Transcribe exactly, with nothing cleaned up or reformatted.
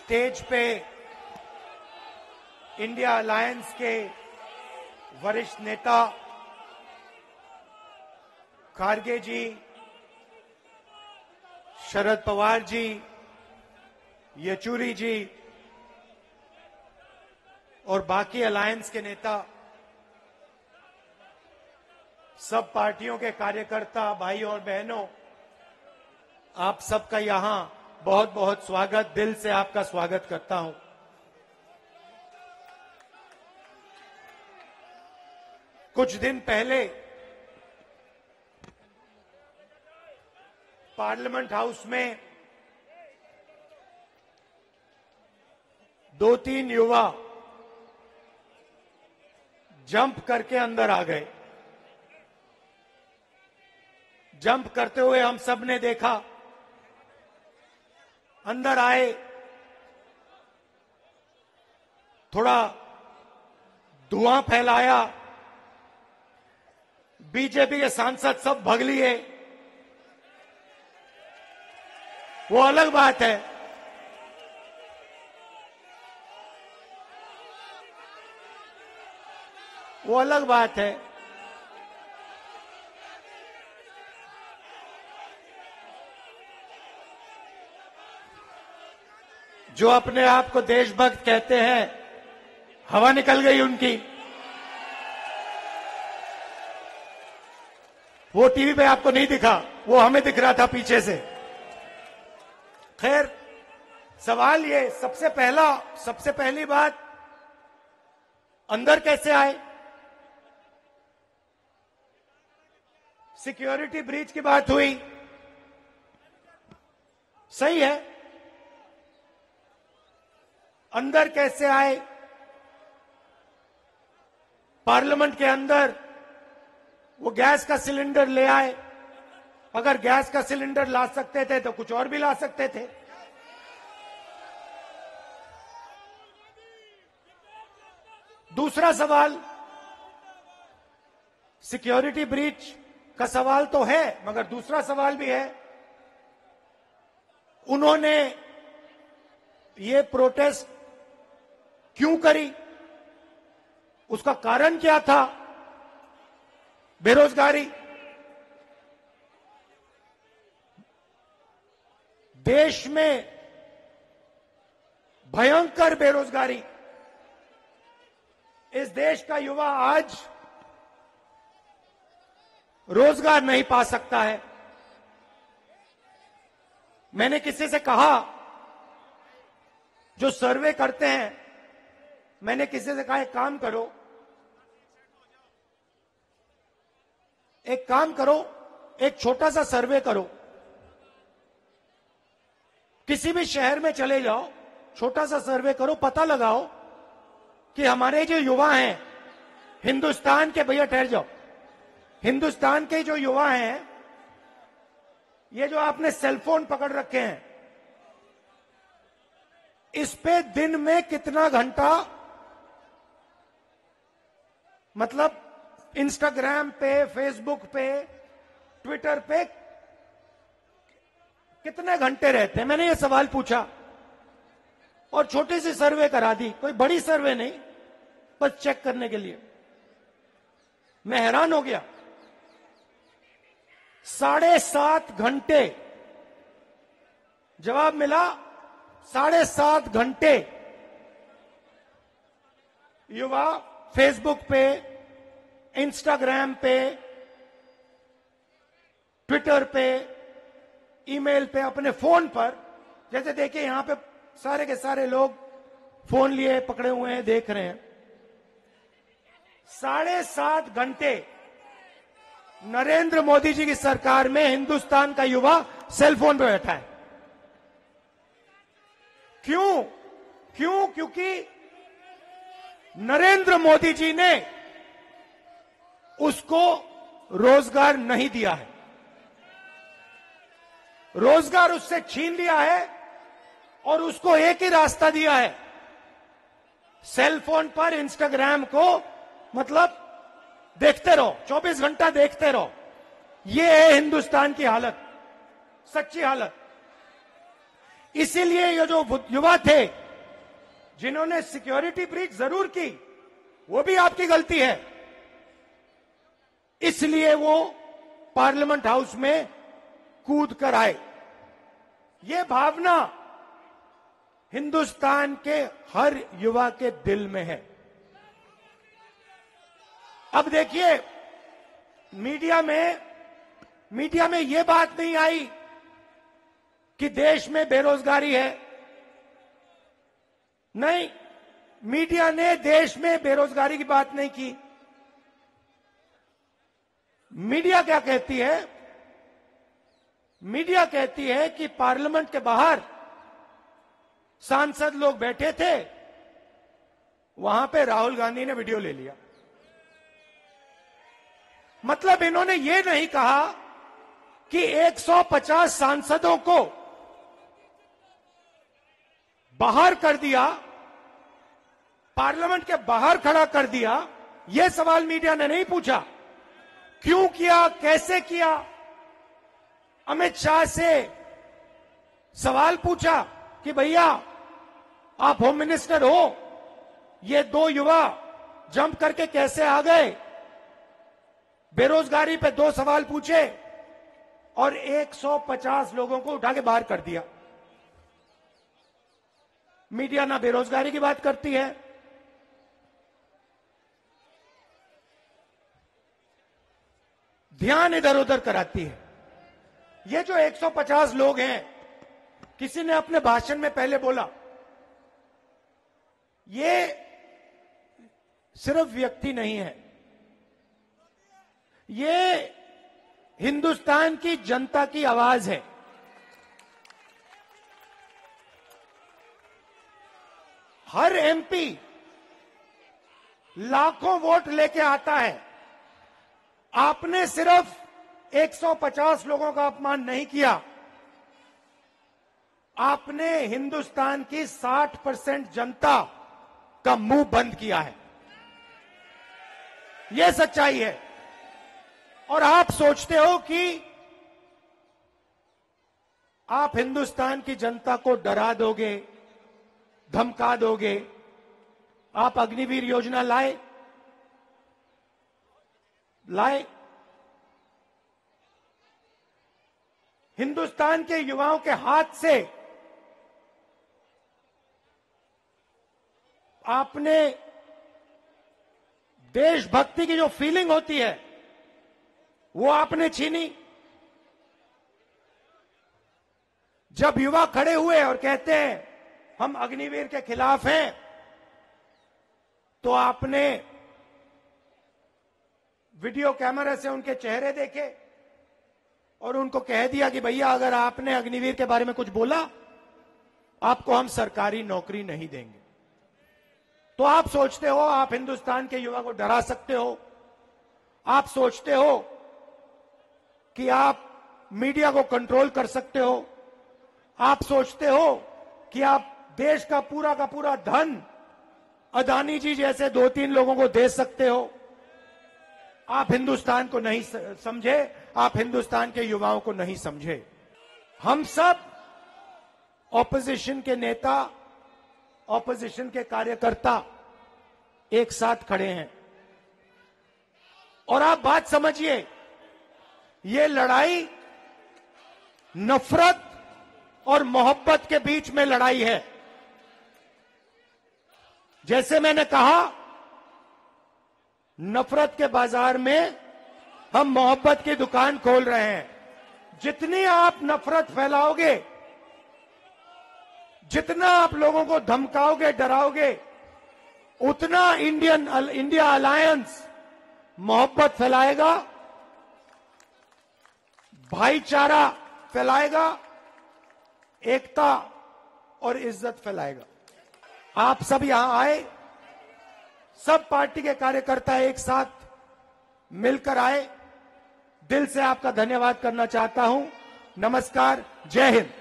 Stage पे India alliance के वरिष्ठ नेता खारगे जी, शरद पवार जी, येचुरी जी और बाकी अलायंस के नेता, सब पार्टियों के कार्यकर्ता भाई और बहनों, आप सबका यहां बहुत बहुत स्वागत, दिल से आपका स्वागत करता हूं। कुछ दिन पहले पार्लियामेंट हाउस में दो तीन युवा जंप करके अंदर आ गए। जंप करते हुए हम सब ने देखा। अंदर आए, थोड़ा धुआं फैलाया, बीजेपी के सांसद सब भग लिए। वो अलग बात है। वो अलग बात है। जो अपने आप को देशभक्त कहते हैं, हवा निकल गई उनकी। वो टीवी पे आपको नहीं दिखा, वो हमें दिख रहा था पीछे से। खैर, सवाल ये, सबसे पहला सबसे पहली बात, अंदर कैसे आए? सिक्योरिटी ब्रीच की बात हुई, सही है। अंदर कैसे आए? पार्लियामेंट के अंदर वो गैस का सिलेंडर ले आए। अगर गैस का सिलेंडर ला सकते थे तो कुछ और भी ला सकते थे। दूसरा सवाल, सिक्योरिटी ब्रीच का सवाल तो है, मगर दूसरा सवाल भी है, उन्होंने ये प्रोटेस्ट क्यों करी? उसका कारण क्या था? बेरोजगारी। देश में भयंकर बेरोजगारी। इस देश का युवा आज रोजगार नहीं पा सकता है। मैंने किसी से कहा, जो सर्वे करते हैं, मैंने किसी से कहा एक काम करो, एक काम करो, एक छोटा सा सर्वे करो, किसी भी शहर में चले जाओ, छोटा सा सर्वे करो, पता लगाओ कि हमारे जो युवा हैं हिंदुस्तान के, भैया ठहर जाओ, हिंदुस्तान के जो युवा हैं, ये जो आपने सेलफोन पकड़ रखे हैं, इस पे दिन में कितना घंटा, मतलब इंस्टाग्राम पे, फेसबुक पे, ट्विटर पे कितने घंटे रहते हैं? मैंने ये सवाल पूछा और छोटी सी सर्वे करा दी, कोई बड़ी सर्वे नहीं, बस चेक करने के लिए। मैं हैरान हो गया। साढ़े सात घंटे जवाब मिला। साढ़े सात घंटे युवा फेसबुक पे, इंस्टाग्राम पे, ट्विटर पे, ईमेल पे, अपने फोन पर, जैसे देखिए यहां पे सारे के सारे लोग फोन लिए पकड़े हुए हैं, देख रहे हैं। साढ़े सात घंटे नरेंद्र मोदी जी की सरकार में हिंदुस्तान का युवा सेलफोन पे बैठा है। क्यों? क्यों? क्योंकि नरेंद्र मोदी जी ने उसको रोजगार नहीं दिया है। रोजगार उससे छीन लिया है और उसको एक ही रास्ता दिया है, सेलफोन पर इंस्टाग्राम को मतलब देखते रहो, चौबीस घंटा देखते रहो। ये है हिंदुस्तान की हालत, सच्ची हालत। इसीलिए ये जो युवा थे जिन्होंने सिक्योरिटी ब्रीच जरूर की, वो भी आपकी गलती है, इसलिए वो पार्लियामेंट हाउस में कूद कर आए। ये भावना हिंदुस्तान के हर युवा के दिल में है। अब देखिए, मीडिया में मीडिया में यह बात नहीं आई कि देश में बेरोजगारी है। नहीं, मीडिया ने देश में बेरोजगारी की बात नहीं की। मीडिया क्या कहती है? मीडिया कहती है कि पार्लियामेंट के बाहर सांसद लोग बैठे थे, वहां पे राहुल गांधी ने वीडियो ले लिया। मतलब इन्होंने ये नहीं कहा कि एक सौ पचास सांसदों को बाहर कर दिया, पार्लियामेंट के बाहर खड़ा कर दिया। यह सवाल मीडिया ने नहीं पूछा। क्यों किया, कैसे किया? अमित शाह से सवाल पूछा कि भैया आप होम मिनिस्टर हो, ये दो युवा जंप करके कैसे आ गए? बेरोजगारी पे दो सवाल पूछे और एक सौ पचास लोगों को उठा के बाहर कर दिया। मीडिया ना बेरोजगारी की बात करती है, ध्यान इधर उधर कराती है। ये जो एक सौ पचास लोग हैं, किसी ने अपने भाषण में पहले बोला, ये सिर्फ व्यक्ति नहीं है, ये हिंदुस्तान की जनता की आवाज है। हर एमपी लाखों वोट लेके आता है। आपने सिर्फ एक सौ पचास लोगों का अपमान नहीं किया, आपने हिंदुस्तान की साठ परसेंट जनता का मुंह बंद किया है। यह सच्चाई है। और आप सोचते हो कि आप हिंदुस्तान की जनता को डरा दोगे, धमका दोगे। आप अग्निवीर योजना लाए लाए हिंदुस्तान के युवाओं के हाथ से आपने देशभक्ति की जो फीलिंग होती है वो आपने छीनी। जब युवा खड़े हुए और कहते हैं हम अग्निवीर के खिलाफ हैं, तो आपने वीडियो कैमरे से उनके चेहरे देखे और उनको कह दिया कि भैया अगर आपने अग्निवीर के बारे में कुछ बोला, आपको हम सरकारी नौकरी नहीं देंगे। तो आप सोचते हो आप हिंदुस्तान के युवा को डरा सकते हो, आप सोचते हो कि आप मीडिया को कंट्रोल कर सकते हो, आप सोचते हो कि आप देश का पूरा का पूरा धन अदानी जी जैसे दो तीन लोगों को दे सकते हो। आप हिंदुस्तान को नहीं समझे, आप हिंदुस्तान के युवाओं को नहीं समझे। हम सब ऑपोजिशन के नेता, ऑपोजिशन के कार्यकर्ता एक साथ खड़े हैं। और आप बात समझिए, ये लड़ाई नफरत और मोहब्बत के बीच में लड़ाई है। जैसे मैंने कहा, नफरत के बाजार में हम मोहब्बत की दुकान खोल रहे हैं। जितनी आप नफरत फैलाओगे, जितना आप लोगों को धमकाओगे, डराओगे, उतना इंडियन इंडिया अलायंस मोहब्बत फैलाएगा, भाईचारा फैलाएगा, एकता और इज्जत फैलाएगा। आप सब यहां आए, सब पार्टी के कार्यकर्ता एक साथ मिलकर आए। दिल से आपका धन्यवाद करना चाहता हूं। नमस्कार, जय हिंद।